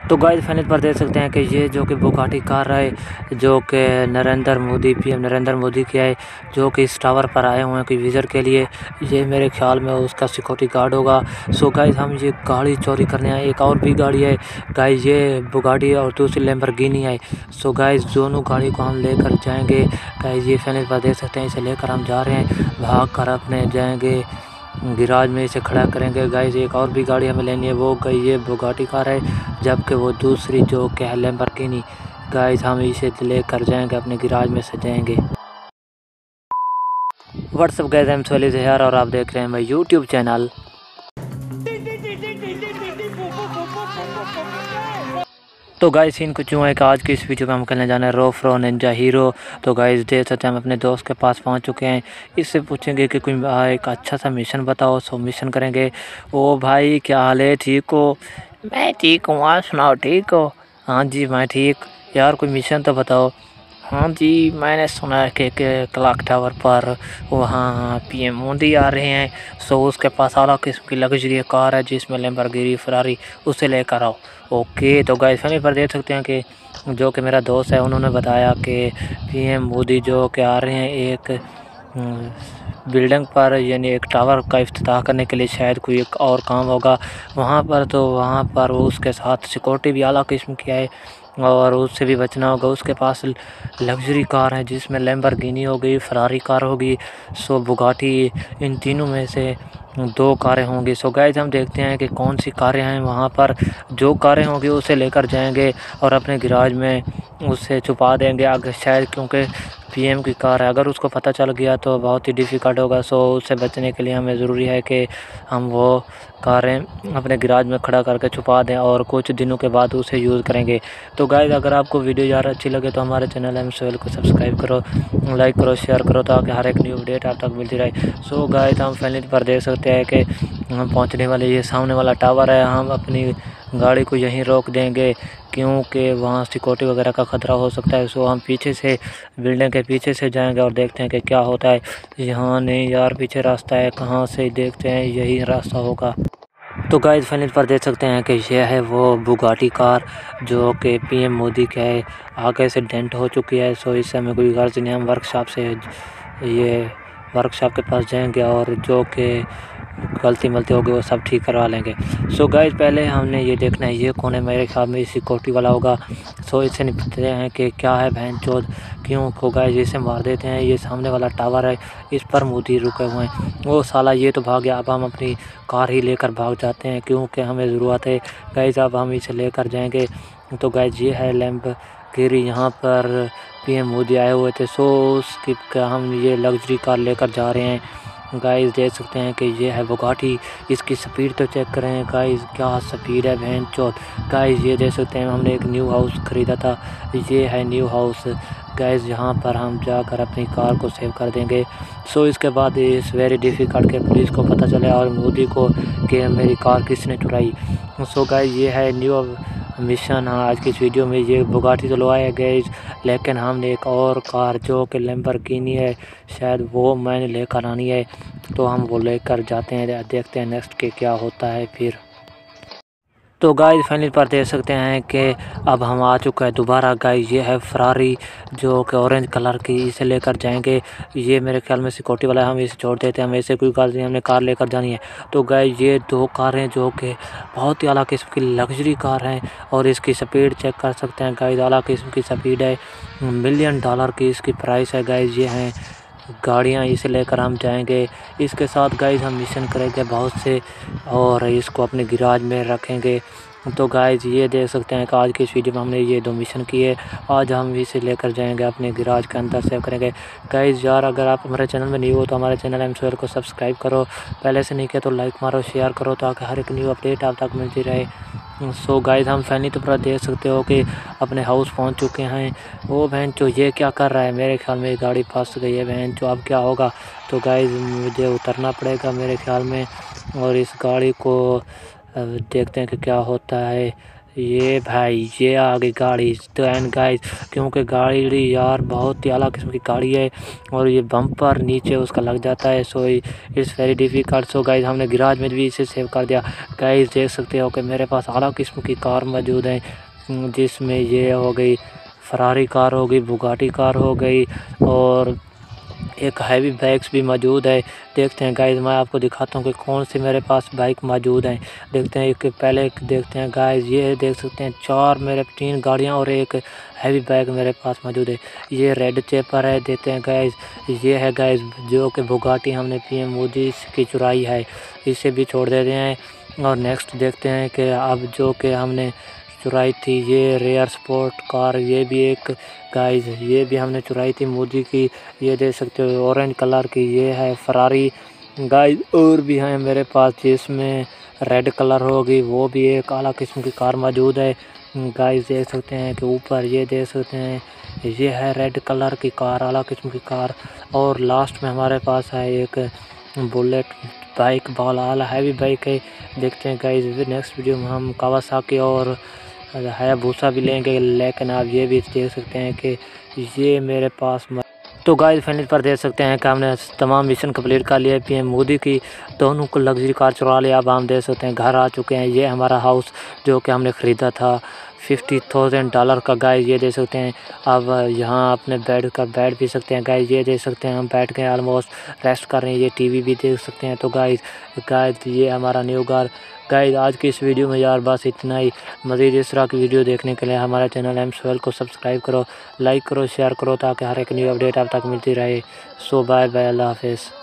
तो guys final पर देख सकते हैं कि ये जो कि बुगाटी कार है जो कि नरेंद्र मोदी पीएम नरेंद्र मोदी की है, जो कि इस टावर पर आए हुए हैं कोई विजिट के लिए। ये मेरे ख्याल में उसका सिक्योरिटी गार्ड होगा। सो गाइस हम ये गाड़ी चोरी करने आए। एक और भी गाड़ी है गाइस, ये बुगाटी और दूसरी लैम्बोर्गिनी है। सो गाइस दोनों गाड़ी को हम लेकर जाएंगे। गाइस ये फाइनल पर देख सकते हैं, इसे लेकर हम जा रहे हैं, भाग कर अपने जाएंगे गैराज में, इसे खड़ा करेंगे। गाइस एक और भी गाड़ी हमें लेनी है, वो गई ये बुगाटी कार है, जबकि वो दूसरी जो कि है लैम्बोर्गिनी। गाइस हम इसे लेकर जाएंगे अपने गैराज में सजाएंगे। What's up guys, I am Soli Zahar और आप देख रहे हैं मेरा यूट्यूब चैनल। तो गाइस इन कुछ है कि आज की इस वीडियो में हम खेलने जाना है रो फ्रो निंजा हीरो। तो गाइस देख सकते हैं हम अपने दोस्त के पास पहुंच चुके हैं। इससे पूछेंगे कि कोई एक अच्छा सा मिशन बताओ। सो मिशन करेंगे। ओ भाई क्या हाल है, ठीक हो? मैं ठीक हूँ, आप सुनाओ ठीक हो? हाँ जी मैं ठीक। यार कोई मिशन तो बताओ। हाँ जी मैंने सुना है कि क्लॉक टावर पर वहाँ पीएम मोदी आ रहे हैं। सो उसके पास आला किस्म की लग्जरी कार है जिसमें लैम्बोर्गिनी फरारी, उसे लेकर आओ। ओके तो गाइस फाइनल पर देख सकते हैं कि जो कि मेरा दोस्त है, उन्होंने बताया कि पीएम मोदी जो कि आ रहे हैं एक बिल्डिंग पर, यानी एक टावर का इफ्तिताह करने के लिए। शायद कोई एक और काम होगा वहाँ पर, तो वहाँ पर वो उसके साथ सिक्योरिटी भी आला किस्म की है और उससे भी बचना होगा। उसके पास लग्जरी कार है जिसमें लैम्बोर्गिनी हो गई, फरारी कार होगी, सो बुगाटी, इन तीनों में से दो कारें होंगी। सो गाइस हम देखते हैं कि कौन सी कारें हैं वहाँ पर। जो कारें होंगी उसे लेकर जाएंगे और अपने गैराज में उसे छुपा देंगे आगे, शायद क्योंकि पीएम की कार है, अगर उसको पता चल गया तो बहुत ही डिफ़िकल्ट होगा। सो उससे बचने के लिए हमें ज़रूरी है कि हम वो कारें अपने गैराज में खड़ा करके छुपा दें और कुछ दिनों के बाद उसे यूज़ करेंगे। तो गाइस अगर आपको वीडियो यार अच्छी लगे तो हमारे चैनल एम सोहेल को सब्सक्राइब करो, लाइक करो, शेयर करो, ताकि हर एक न्यू अपडेट आप तक मिलती रहे। सो गाइस हम फाइनल पर देख सकते हैं कि हम पहुंचने वाले, ये सामने वाला टावर है। हम अपनी गाड़ी को यहीं रोक देंगे क्योंकि वहाँ सिक्योरिटी वगैरह का ख़तरा हो सकता है। सो हम पीछे से, बिल्डिंग के पीछे से जाएंगे और देखते हैं कि क्या होता है। यहाँ नहीं यार, पीछे रास्ता है, कहाँ से देखते हैं, यही रास्ता होगा। तो गाइस फाइनल पर देख सकते हैं कि यह है वो बुगाटी कार जो कि पीएम मोदी के है, आगे से डेंट हो चुकी है। सो इससे हमें कोई गर्ज नहीं, हम वर्कशॉप से, ये वर्कशॉप के पास जाएंगे और जो कि गलती मलती होगी वो सब ठीक करवा लेंगे। सो गाइस पहले हमने ये देखना है ये कौन है, मेरे ख्याल में सिक्योरिटी वाला होगा। सो इससे निपटते हैं कि क्या है बहन चोद, क्यों को गाइस इसे मार देते हैं। ये सामने वाला टावर है, इस पर मोदी रुके हुए हैं। वो साला ये तो भाग गया, अब हम अपनी कार ही लेकर भाग जाते हैं क्योंकि हमें ज़रूरत है। गाइस अब हम इसे लेकर जाएंगे। तो गाइस ये है लैम्बोर्गिनी, यहाँ पर पीएम मोदी आए हुए थे। सो उसकी हम ये लग्जरी कार लेकर जा रहे हैं। गाइस देख सकते हैं कि ये है बुगाटी, इसकी स्पीड तो चेक करें गाइस, क्या स्पीड है बहन चौथ। गाइस ये देख सकते हैं हमने एक न्यू हाउस ख़रीदा था, ये है न्यू हाउस। गाइस यहाँ पर हम जाकर अपनी कार को सेव कर देंगे। सो इसके बाद इस वेरी डिफ़िकल्ट के पुलिस को पता चले और मोदी को कि मेरी कार किसने चुराई। सो गाइस ये है न्यू मिशन। हाँ आज की इस वीडियो में ये बुगाटी तो लो आए गए, लेकिन हमने एक और कार जो कि लैम्बोर्गिनी है, शायद वो मैंने लेकर आनी है, तो हम वो लेकर जाते हैं, देखते हैं नेक्स्ट के क्या होता है फिर। तो गाइस फाइनल पर देख सकते हैं कि अब हम आ चुका है दोबारा। गाइस ये है फरारी जो कि ऑरेंज कलर की, इसे लेकर जाएंगे। ये मेरे ख्याल में सिक्योरिटी वाला है, हम इसे छोड़ देते हैं, हमें ऐसे कोई कार नहीं, हमने कार लेकर जानी है। तो गाइस ये दो कारें जो कि बहुत ही आला किस्म की लग्जरी कार हैं और इसकी स्पीड चेक कर सकते हैं। गाइस आला किस्म की स्पीड है, $1 मिलियन की इसकी प्राइस है। गाइस ये हैं गाड़ियाँ, इसे लेकर हम जाएंगे। इसके साथ गाइस हम मिशन करेंगे बहुत से और इसको अपने गैराज में रखेंगे। तो गाइस ये देख सकते हैं कि आज की इस वीडियो में हमने ये 2 मिशन किए। आज हम इसे लेकर जाएंगे अपने गैराज के अंदर, सेव करेंगे। गाइस यार अगर आप हमारे चैनल में न्यू हो तो हमारे चैनल एम सोहेल को सब्सक्राइब करो, पहले से नहीं किया तो लाइक मारो, शेयर करो, ताकि हर एक न्यू अपडेट आप तक मिलती रहे। सो गाइस हम फैनी तो पूरा देख सकते हो कि अपने हाउस पहुंच चुके हैं। वो बहन चो ये क्या कर रहा है, मेरे ख्याल में गाड़ी फंस गई है बहन चो, अब क्या होगा। तो गाइस मुझे उतरना पड़ेगा मेरे ख्याल में और इस गाड़ी को देखते हैं कि क्या होता है। ये भाई ये आ गई गाड़ी। तो एंड गाइस क्योंकि गाड़ी यार बहुत ही आला किस्म की गाड़ी है और ये बम्पर नीचे उसका लग जाता है, so it's very difficult. So guys हमने गिराज में भी इसे सेव कर दिया। गाइस देख सकते हो कि मेरे पास आला किस्म की कार मौजूद है, जिसमें ये हो गई फरारी कार हो गई, बुगाटी कार हो गई और एक हैवी बाइक्स भी मौजूद है। देखते हैं गाइस, मैं आपको दिखाता हूँ कि कौन सी मेरे पास बाइक मौजूद हैं। देखते हैं एक पहले देखते हैं गाइस, ये देख सकते हैं 3 गाड़ियाँ और एक हैवी बाइक मेरे पास मौजूद है। ये रेड चेपर है। देते हैं गाइस, ये है गाइस जो कि बुगाटी हमने पीएम मोदी की चुराई है, इसे भी छोड़ देते हैं। और नेक्स्ट देखते हैं कि अब जो कि हमने चुराई थी ये रेयर स्पोर्ट कार, ये भी एक गाइस ये भी हमने चुराई थी मोदी की। ये देख सकते हो ऑरेंज कलर की, ये है फरारी गाइस। और भी हैं मेरे पास जिसमें रेड कलर होगी, वो भी एक आला किस्म की कार मौजूद है गाइस। देख सकते हैं कि ऊपर ये देख सकते हैं, ये है रेड कलर की कार, आला किस्म की कार। और लास्ट में हमारे पास है एक बुलेट बाइक, बहुत आला हैवी बाइक है। देखते हैं गाइस नेक्स्ट वीडियो में हम कावासाकी और हायाबुसा भी लेंगे, लेकिन आप ये भी देख सकते हैं कि ये मेरे पास तो गाइस फाइनल पर देख सकते हैं कि हमने तमाम मिशन कंप्लीट कर लिया। पीएम मोदी की दोनों को लग्जरी कार चुरा लिया। अब हम देख सकते हैं घर आ चुके हैं। ये हमारा हाउस जो कि हमने ख़रीदा था $50,000 का गाइस, ये देख सकते हैं। अब यहाँ अपने बैठ भी सकते हैं गाइस, ये देख सकते हैं हम बैठ के ऑलमोस्ट रेस्ट कर रहे हैं। ये टीवी भी देख सकते हैं। तो गाइस ये हमारा न्यू घर गाइस। आज की इस वीडियो में यार बस इतना ही। मज़ीद इस तरह की वीडियो देखने के लिए हमारे चैनल एम को सब्सक्राइब करो, लाइक करो, शेयर करो ताकि हर एक न्यू अपडेट आप तक मिलती रहे। सो बाय बाय, अल्लाह हाफिज़।